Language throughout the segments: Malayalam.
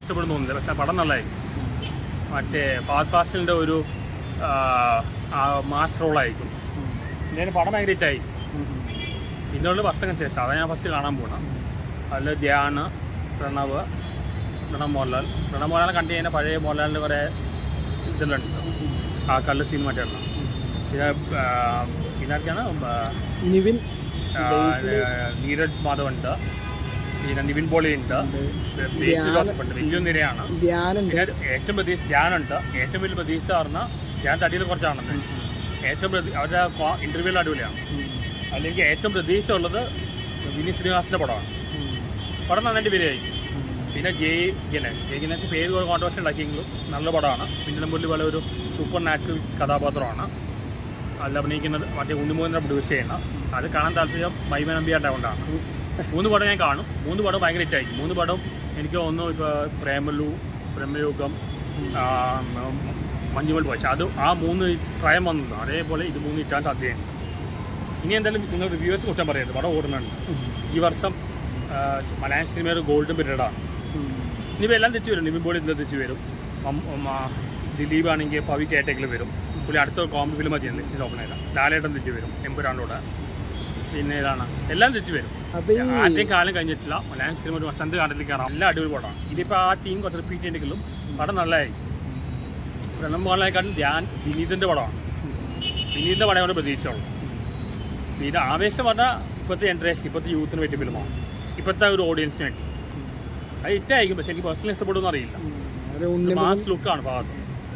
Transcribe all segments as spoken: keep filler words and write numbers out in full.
ഇഷ്ടപ്പെടുന്നു തോന്നുന്നില്ല, പക്ഷെ പടം നല്ലതായിരിക്കും. മറ്റേ ഫഹദ് ഫാസിലിൻ്റെ ഒരു മാസ് റോളായിരിക്കും. ഞാൻ പടം ഭയങ്കര ഹിറ്റായി. ഇതിനുള്ള വർഷങ്ങൾക്ക് ശേഷം അതാണ് ഞാൻ ഫസ്റ്റ് കാണാൻ പോകണം. അതിൽ ധ്യാന്, പ്രണവ്, പ്രണവ് മോഹൻലാൽ പ്രണവ് മോഹൻലാൽ കണ്ടു കഴിഞ്ഞാൽ പഴയ മോഹൻലാലിൻ്റെ കുറേ ഇതെല്ലാം ഉണ്ട്. ആ കല്ല് സീൻ മറ്റെല്ലാം. പിന്നെ ഇതിനൊക്കെയാണ് നിവിൻ, നീരജ് മാധവ് ഉണ്ട്, പിന്നെ നിവിൻ പോളി ഉണ്ട്, വലിയ നിരയാണ്. പിന്നെ ഏറ്റവും പ്രതീക്ഷ ധ്യാനുണ്ട്. ഏറ്റവും വലിയ പ്രതീക്ഷ പറഞ്ഞാൽ ധ്യാൻ തടിയിൽ കുറച്ചാണെന്ന്. ഏറ്റവും പ്രതി അവരുടെ ഇൻ്റർവ്യൂവിൽ അടിപൊളിയാണ്. അല്ലെങ്കിൽ ഏറ്റവും പ്രതീക്ഷ ഉള്ളത് വിനീത് ശ്രീനിവാസിൻ്റെ പടമാണ്. പടം നന്നായിട്ട് വരികയായിരിക്കും. പിന്നെ ജയ് ഗണേഷ് ജയ് ഗണേഷ് പേര് ഒരു കോൺട്രവേഴ്സി ഉണ്ടാക്കിയെങ്കിലും നല്ല പടമാണ്. പിന്നെ മുന്നിൽ പോലെ ഒരു സൂപ്പർ നാച്ചുറൽ കഥാപാത്രമാണ് അതിൽ അഭിനയിക്കുന്നത്. മറ്റേ ഉണ്ണിമോഹനെ പ്രൊഡ്യൂസ് ചെയ്യണം. അത് കാണാൻ താല്പര്യം മൈമ നമ്പിയാരുടെ കൊണ്ടാണ്. മൂന്ന് പടം ഞാൻ കാണും. മൂന്ന് പടം ഭയങ്കര ഹിറ്റായിരിക്കും. മൂന്ന് പടം എനിക്ക് തോന്നുന്നു ഇപ്പോൾ പ്രേമലു, ബ്രഹ്മയുഗം, മഞ്ഞുമൽ പോയി അത് ആ മൂന്ന് ട്രയം വന്നത്. അതേപോലെ ഇത് മൂന്ന് ഹിറ്റാൻ സാധ്യതയുണ്ട്. ഇനി എന്തായാലും നിങ്ങൾ റിവ്യൂവേഴ്സ് കുറ്റം പറയരുത്. പടം ഓടുന്നുണ്ട്. ഈ വർഷം മലയാളം സിനിമയുടെ ഗോൾഡൻ പീരീഡാണ്. ഇനിയിപ്പോൾ എല്ലാം തെച്ചു വരും. നിവിൻ പോളി ഇതിൽ തെച്ചു വരും. ദിലീപ് ആണെങ്കിൽ പവി കേട്ടേക്കിൽ വരും. പുള്ളി അടുത്ത കോമഡി ഫിലിമാണ് ചെയ്യുന്നത്. ലിസ്റ്റിൽ ഓപ്പൺ ചെയ്താൽ ലാലേട്ടൻ തെച്ചു വരും. എമ്പുരാണ്ടോടെ പിന്നെ ഇതാണ് എല്ലാം തെച്ചു വരും. ആദ്യം കാലം കഴിഞ്ഞിട്ടില്ല. മലയാളം സിനിമ ഒരു വസന്ത് കാലത്തിലേക്ക് കയറാം. എല്ലാം അടിപൊളി പടമാണ്. ഇതിപ്പോൾ ആ ടീം കുറച്ച് റിപ്പീറ്റ് ചെയ്തെങ്കിലും പടം നല്ലതായി. പ്രണവ് മോഹൻലാലിനെക്കാട്ടും ധ്യാൻ വിനീതിൻ്റെ പടമാണ്. വിനീതിൻ്റെ പടമാണ് പ്രതീക്ഷയുള്ളൂ. ഇത് ആവേശം പറഞ്ഞാൽ ഇപ്പോഴത്തെ ജനറേഷൻ, ഇപ്പോഴത്തെ യൂത്തിന് പറ്റിയ ഫിലിമാണ്. ഇപ്പോഴത്തെ ഒരു ഓഡിയൻസിന് വേണ്ടി അത് ഹിറ്റായിരിക്കും. പക്ഷെ എനിക്ക് പേഴ്സണലി ഇഷ്ടപ്പെടുമെന്ന് അറിയില്ല. മാസ് ലുക്കാണ് ഫഹദ്.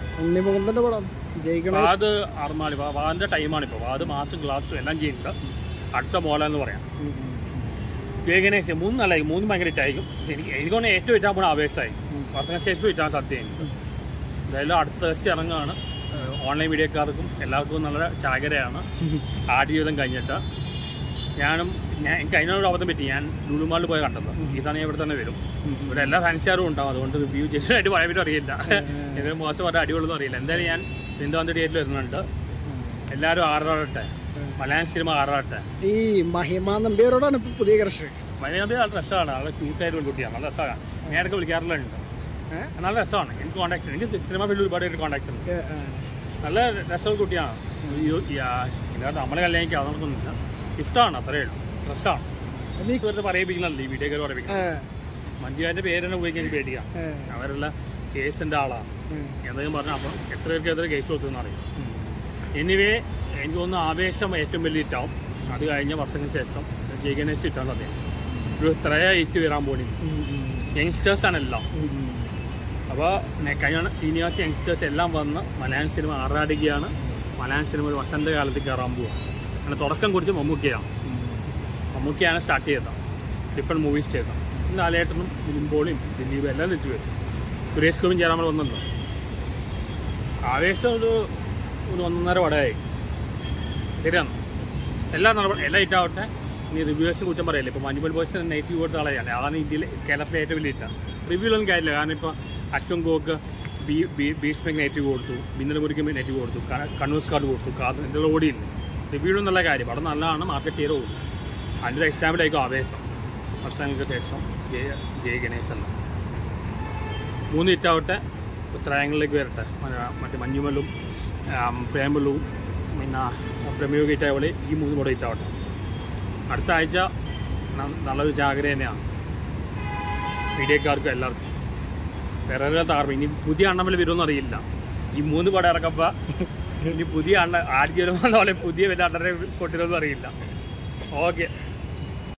ഫഹദ് അർമാലി ഫഹദിൻ്റെ ടൈമാണ് ഇപ്പോൾ. ഫഹദ് മാസും ഗ്ലാസും എല്ലാം ചെയ്യുന്നുണ്ട്. അടുത്ത മോഹൻലാൽ എന്ന് പറയാം. ജയ് ഗണേഷ് മൂന്ന് നല്ലതായിരിക്കും. മൂന്ന് ഭയങ്കര ഹിറ്റായിരിക്കും. പക്ഷെ എനിക്ക് എനിക്കൊന്ന് ഏറ്റവും ഹിറ്റാൻ പോകണം ആവേശമായി. വർഷങ്ങൾക്ക് ശേഷം ഹിറ്റാൻ സാധ്യതയുണ്ട്. എന്തായാലും അടുത്ത ദിവസം ഇറങ്ങുകയാണ്. ഓൺലൈൻ മീഡിയക്കാർക്കും എല്ലാവർക്കും നല്ല ചാകരയാണ്. ആടുജീവിതം കഴിഞ്ഞിട്ട് ഞാനും ഞാൻ എനിക്ക് അതിനോട് അബദ്ധം പറ്റി. ഞാൻ ലുലുമാളിൽ പോയി കണ്ടത്. ഇതാണ് ഞാൻ ഇവിടെ തന്നെ വരും. ഇവിടെ എല്ലാ ഫാൻസുകാരും ഉണ്ടാവും. അതുകൊണ്ട് റിവ്യൂ ജെസ്റ്റായിട്ട് പറയാൻ പറ്റും അറിയില്ല. ഇതിന് മോശം പറഞ്ഞാൽ അടിപൊളിയൊന്നും അറിയില്ല. എന്തായാലും ഞാൻ ബിന്ദുവാന്തി തിയേറ്ററിൽ വരുന്നുണ്ട്. എല്ലാവരും ആറാറട്ടെ. മലയാളം സിനിമ ആറാട്ടെ. ഈ മഹിമ നമ്പ്യാരോടാണ് ഇപ്പോൾ പുതിയ കർഷകർ. മഹിമ നമ്പ്യാർ നല്ല രസമാണ്. നല്ല ക്യൂട്ടായിട്ട് ഒരു കുട്ടിയാണ്. നല്ല രസമാണ്. ഞാൻ ഇടയ്ക്ക് വിളിക്കാറുണ്ട്. നല്ല രസമാണ്. എനിക്ക് കോൺടാക്ട് എനിക്ക് സിനിമ ഫീൽഡിൽ ഒരുപാട് പേര് കോൺടാക്ട് ഉണ്ട്. നല്ല രസമുള്ള കുട്ടിയാണ്. ഇതിനകത്ത് നമ്മളെ കല്യാണിക്ക് അതൊന്നുമില്ല. ഇഷ്ടമാണ്. അത്രയേ ഉള്ളൂ. രസമാണ്. വെറുതെ പറയിപ്പിക്കണല്ലോ ഈ വീഡിയോക്കാർ പറയിപ്പിക്കുന്നത്. മഞ്ജുവാൻ്റെ പേര് തന്നെ ഉപയോഗിക്കാൻ പേടിയാണ്. അവരുള്ള കേസിൻ്റെ ആളാണ്. എന്തെങ്കിലും പറഞ്ഞാൽ അപ്പം എത്ര പേർക്ക് എത്ര കേസ് കൊടുത്തെന്ന് അറിയാം. എനിവേ എനിക്ക് തോന്നുന്നു ആവേശം ഏറ്റവും വലിയ ഹിറ്റാവും. അത് കഴിഞ്ഞ വർഷങ്ങൾക്ക് ശേഷം ജയ് ഗണേഷ് ഹിറ്റാൻ സാധ്യത. ഒരു ഇത്രയ ഹിറ്റ് വരാൻ പോണി. യങ്സ്റ്റേഴ്സാണ് എല്ലാം. അപ്പോൾ കഴിഞ്ഞ സീനിയേഴ്സ് യങ്സ്റ്റേഴ്സ് എല്ലാം വന്ന് മലയാളം സിനിമ ആറാടുകയാണ്. മലയാളം സിനിമ ഒരു വസന്തകാലത്ത് കയറാൻ പോവുക. അങ്ങനെ തുടക്കം കുറിച്ച് മമ്മൂക്കയാണ്. മമ്മൂക്കയാണ് സ്റ്റാർട്ട് ചെയ്തത്. ഡിഫറെൻറ്റ് മൂവീസ് ചെയ്തത്. ലാലേട്ടനും നിവിൻ പോളിയും ദിലീപും എല്ലാം തെച്ചു വരും. സുരേഷ് ഗോപിയും ചേരാൻ വന്നല്ലോ. ആവേശം ഒരു ഒരു ഒന്നൊന്നര പടമായി. ശരിയാണ്. എല്ലാം നടപടി എല്ലാം ഹിറ്റാവട്ടെ. ഇനി റിവ്യൂവേഴ്സ് കുറ്റം പറയില്ല. ഇപ്പോൾ മഞ്ഞുമൽ ബോയ്സിന് നെഗറ്റീവ് കൊടുത്ത ആളെയാണ്. അതാണ് ഇന്ത്യയിൽ കേരളത്തിലെ ഏറ്റവും വലിയ ഹിറ്റാണ്. റിവ്യൂലൊന്നും കാര്യമില്ല. കാരണം ഇപ്പോൾ അശ്വൻ ഗോക്ക് ബി ബി ബീസ്മെക്ക് നെഗറ്റീവ് കൊടുത്തു. ബിന്നലമുരിക്ക് നെഗറ്റീവ് കൊടുത്തു. കണ്ണൂസ് കാർഡ് കൊടുത്തു. കാർഡ് ഇതിലുള്ള ഓടിയില്ല. റിവ്യൂലും നല്ല കാര്യം. പടം നല്ലതാണ്. മാർക്കറ്റ് ചെയ്ത് ഓടും. അതിൻ്റെ ഒരു എക്സാമ്പിളായിരിക്കും ആവേശം. വർഷങ്ങൾക്ക് ശേഷം ജയ ജയ് ഗണേശ് എന്ന മൂന്ന് ഹിറ്റാവട്ടെ. ഉത്തരായങ്ങളിലേക്ക് വരട്ടെ. മറ്റേ മഞ്ഞുമലും പ്രേമലും പിന്നെ പ്രമേയ ഹിറ്റായ പോലെ ഈ മൂന്ന് പടം ഹിറ്റാവട്ടെ. അടുത്ത ആഴ്ച നല്ലൊരു ജാഗ്രത തന്നെയാണ് മീഡിയക്കാർക്കും എല്ലാവർക്കും. വേറെ താർപ്പ് ഇനി പുതിയ അണ്ണമ്മൽ വരുമെന്ന് അറിയില്ല. ഈ മൂന്ന് പടം ഇറക്കുമ്പോൾ ഇനി പുതിയ അണ്ണ ആദ്യം പോലെ പുതിയ വലിയ അണ്ണനെ കൊണ്ടുവരുമെന്ന് അറിയില്ല. ഓക്കെ.